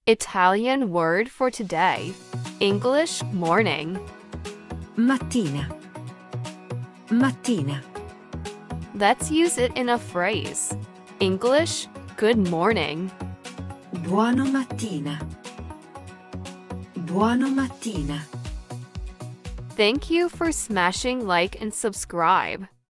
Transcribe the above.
Italian word for today. English morning. Mattina. Mattina. Let's use it in a phrase. English, good morning. Buono mattina. Buono mattina. Thank you for smashing like and subscribe.